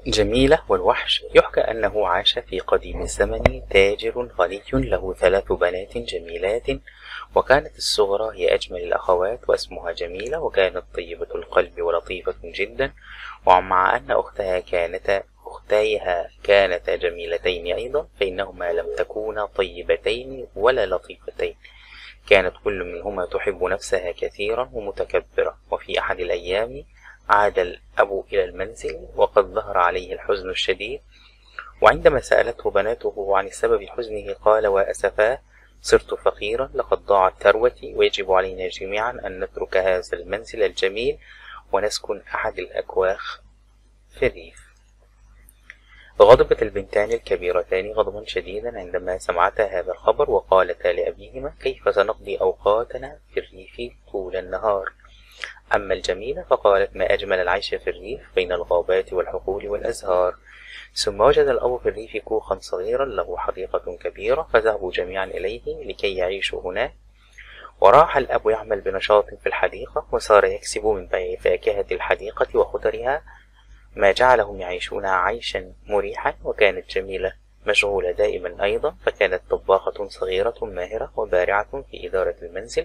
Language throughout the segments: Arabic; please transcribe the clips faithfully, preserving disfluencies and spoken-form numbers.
جميلة والوحش. يحكى أنه عاش في قديم الزمن تاجر غني له ثلاث بنات جميلات، وكانت الصغرى هي أجمل الأخوات واسمها جميلة، وكانت طيبة القلب ولطيفة جدا. ومع أن أختها كانت أختيها كانتا جميلتين أيضا، فإنهما لم تكونا طيبتين ولا لطيفتين، كانت كل منهما تحب نفسها كثيرا ومتكبرة. وفي أحد الأيام عاد الأب إلى المنزل وقد ظهر عليه الحزن الشديد، وعندما سألته بناته عن سبب حزنه قال: وأسفاه، صرت فقيرا، لقد ضاعت ثروتي، ويجب علينا جميعا أن نترك هذا المنزل الجميل ونسكن أحد الأكواخ في الريف. غضبت البنتان الكبيرتان غضبا شديدا عندما سمعتا هذا الخبر، وقالتا لأبيهما: كيف سنقضي أوقاتنا في الريف طول النهار؟ أما الجميلة فقالت: ما أجمل العيش في الريف بين الغابات والحقول والأزهار. ثم وجد الأب في الريف كوخا صغيرا له حديقة كبيرة، فذهبوا جميعا إليه لكي يعيشوا هناك. وراح الأب يعمل بنشاط في الحديقة، وصار يكسب من بيع فاكهة الحديقة وخضرها ما جعلهم يعيشون عيشا مريحا. وكانت جميلة مشغولة دائما أيضا، فكانت طباخة صغيرة ماهرة وبارعة في إدارة المنزل،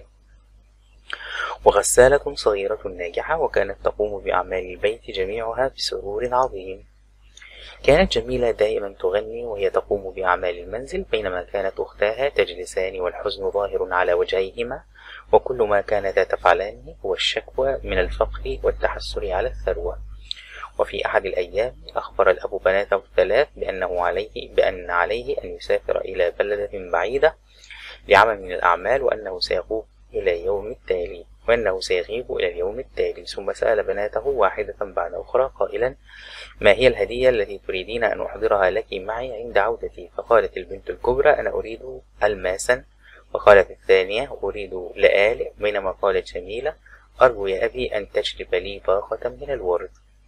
وغسالة صغيرة ناجحة، وكانت تقوم بأعمال البيت جميعها بسرور عظيم. كانت جميلة دائما تغني وهي تقوم بأعمال المنزل، بينما كانت أختاها تجلسان والحزن ظاهر على وجهيهما، وكل ما كانتا تفعلان هو الشكوى من الفقر والتحسر على الثروة. وفي أحد الأيام أخبر الأب بناته الثلاث بأنه عليه بأن عليه أن يسافر إلى بلدة بعيدة لعمل من الأعمال، وأنه سيغيب إلى يوم التالي وأنه سيغيب إلى اليوم التالي. ثم سأل بناته واحدة بعد أخرى قائلا: ما هي الهدية التي تريدين أن أحضرها لك معي عند عودتي؟ فقالت البنت الكبرى: أنا أريد ألماسا. وقالت الثانية: أريد لآلئ. بينما قالت جميلة: أرجو يا أبي أن تجلب لي باقة من الورد.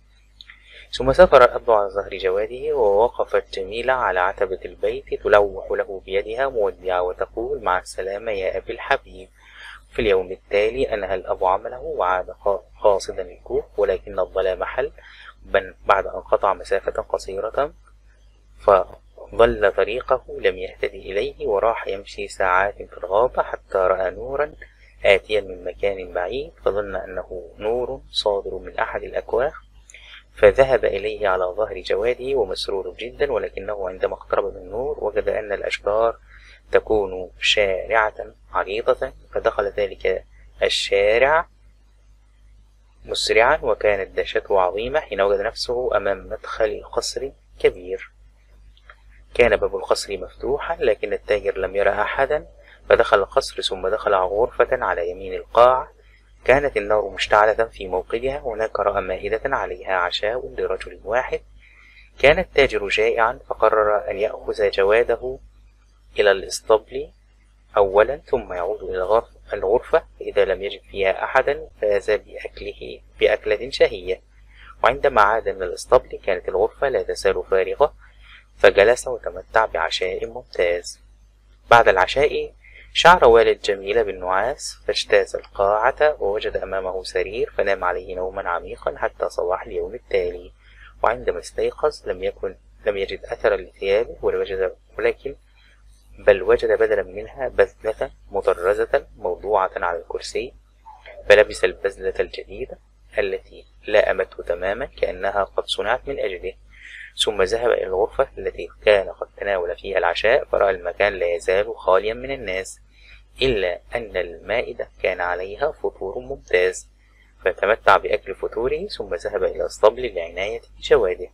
ثم سافر الأب على ظهر جواده، ووقفت جميلة على عتبة البيت تلوح له بيدها مودعة وتقول: مع السلامة يا أبي الحبيب. في اليوم التالي أنهى الأب عمله وعاد قاصدا الكوخ، ولكن الظلام حل بعد أن قطع مسافة قصيرة، فضل طريقه لم يهتدي إليه، وراح يمشي ساعات في الغابة حتى رأى نورا آتيا من مكان بعيد، فظن أنه نور صادر من أحد الأكواخ، فذهب إليه على ظهر جواده ومسرور جدا. ولكنه عندما اقترب من النور وجد أن الأشجار تكون شارعة عريضة، فدخل ذلك الشارع مسرعا، وكانت دهشته عظيمة حين وجد نفسه أمام مدخل قصر كبير. كان باب القصر مفتوحا، لكن التاجر لم يرى أحدا، فدخل القصر ثم دخل غرفة على يمين القاع. كانت النار مشتعلة في موقدها، هناك رأى مائدة عليها عشاء لرجل واحد. كان التاجر جائعا، فقرر أن يأخذ جواده إلى الإسطبل أولا ثم يعود إلى الغرفة، فإذا لم يجد فيها أحدا فاز بأكله بأكلة شهية. وعندما عاد من الإسطبل كانت الغرفة لا تزال فارغة، فجلس وتمتع بعشاء ممتاز. بعد العشاء شعر والد جميلة بالنعاس، فاجتاز القاعة ووجد أمامه سرير، فنام عليه نوما عميقا حتى صباح اليوم التالي. وعندما استيقظ لم يكن لم يجد أثرا لثيابه، ولكن بل وجد بدلا منها بذلة مطرزة موضوعة على الكرسي، فلبس البذلة الجديدة التي لائمته تماما كأنها قد صنعت من أجله. ثم ذهب إلى الغرفة التي كان قد تناول فيها العشاء، فرأى المكان لا يزال خاليا من الناس، إلا أن المائدة كان عليها فطور ممتاز، فتمتع بأكل فطوره ثم ذهب إلى الاسطبل لعناية جواده.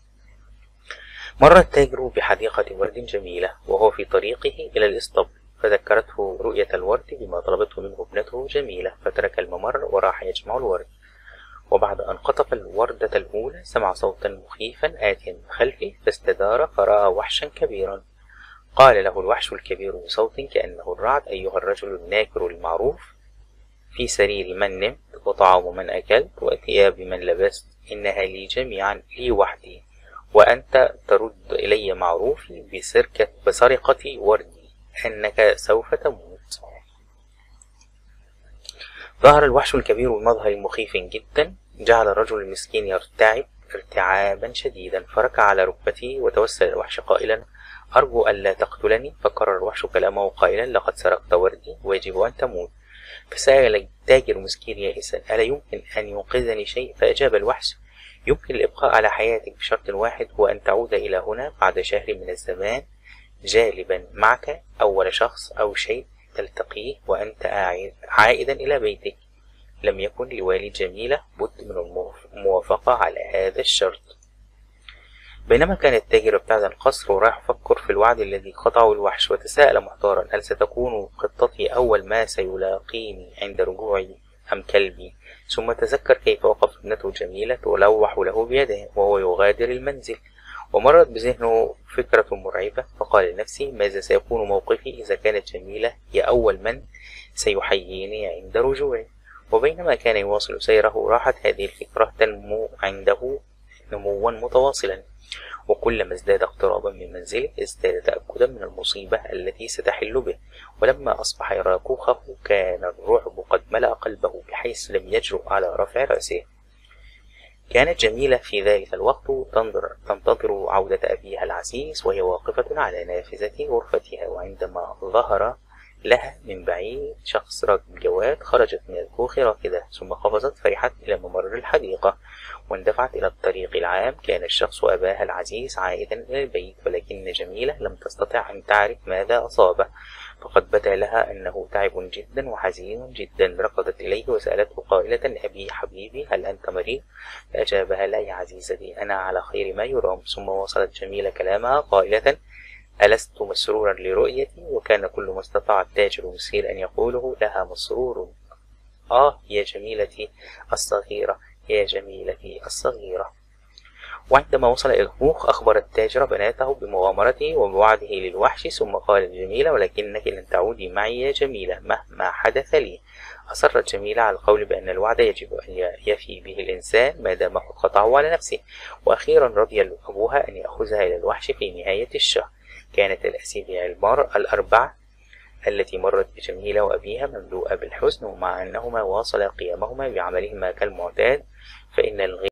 مر التاجر بحديقة ورد جميلة وهو في طريقه إلى الاسطبل، فذكرته رؤية الورد بما طلبته منه ابنته جميلة، فترك الممر وراح يجمع الورد. وبعد أن قطف الوردة الأولى سمع صوتا مخيفا آتيا من خلفه، فاستدار فرأى وحشا كبيرا. قال له الوحش الكبير بصوت كأنه الرعد: أيها الرجل الناكر المعروف، في سرير من نمت، وطعام من أكلت، وثياب من لبست، إنها لي جميعا، لي وحدي، وأنت ترد إلي معروفي بسرقة بسرقة وردي، أنك سوف تموت. ظهر الوحش الكبير بمظهر مخيف جدا، جعل الرجل المسكين يرتعب، ارتعابا شديدا، فركع على ركبته وتوسل الوحش قائلا: أرجو ألا تقتلني. فكرر الوحش كلامه قائلا: لقد سرقت وردي ويجب أن تموت. فسأل التاجر مسكين يائسا: ألا يمكن أن ينقذني شيء؟ فأجاب الوحش: يمكن الإبقاء على حياتك بشرط واحد، هو أن تعود إلى هنا بعد شهر من الزمان جالبا معك أول شخص أو شيء تلتقيه وأنت عائدا إلى بيتك. لم يكن لوالد جميلة بد من الموافقة على هذا الشرط. بينما كان التاجر ابتعد عن القصر وراح يفكر في الوعد الذي قطعه الوحش، وتساءل محتارا: هل ستكون خطتي أول ما سيلاقيني عند رجوعي أم كلبي؟ ثم تذكر كيف وقفت ابنته جميلة تلوح له بيده وهو يغادر المنزل، ومرت بذهنه فكرة مرعبة، فقال لنفسه: ماذا سيكون موقفي إذا كانت جميلة هي أول من سيحييني عند رجوعي؟ وبينما كان يواصل سيره راحت هذه الفكرة تنمو عنده نموا متواصلا، وكلما ازداد اقترابا من منزله ازداد تأكدا من المصيبة التي ستحل به. ولما أصبح يرى كوخه كان الرعب قد ملأ قلبه بحيث لم يجرؤ على رفع رأسه. كانت جميلة في ذلك الوقت تنظر تنتظر عودة أبيها العزيز وهي واقفة على نافذة غرفتها، وعندما ظهر لها من بعيد شخص راكب جواد خرجت من الكوخ راكدة، ثم قفزت فرحت إلى ممر الحديقة واندفعت إلى الطريق العام. كان الشخص أباها العزيز عائدا إلى البيت، ولكن جميلة لم تستطع أن تعرف ماذا أصابه، فقد بدا لها أنه تعب جدا وحزين جدا. ركضت إليه وسألته قائلة: أبي حبيبي هل أنت مريض؟ فأجابها: لا يا عزيزتي، أنا على خير ما يرام. ثم واصلت جميلة كلامها قائلة: ألست مسرورا لرؤيتي؟ وكان كل ما استطاع التاجر المسكين أن يقوله لها: مسرور. آه يا جميلتي الصغيرة، يا جميلتي الصغيرة. وعندما وصل إلى الكوخ أخبر التاجر بناته بمغامرته وبوعده للوحش، ثم قال لجميلة: ولكنك لن تعودي معي يا جميلة مهما حدث لي. أصرت جميلة على القول بأن الوعد يجب أن يفي به الإنسان ما دام قد قطعه على نفسه. وأخيرا رضي أبوها أن يأخذها إلى الوحش في نهاية الشهر. كانت الأسابيع الأربعة التي مرت بجميلة وأبيها مملوءة بالحزن، ومع أنهما واصلا قيامهما بعملهما كالمعتاد، فإن الغير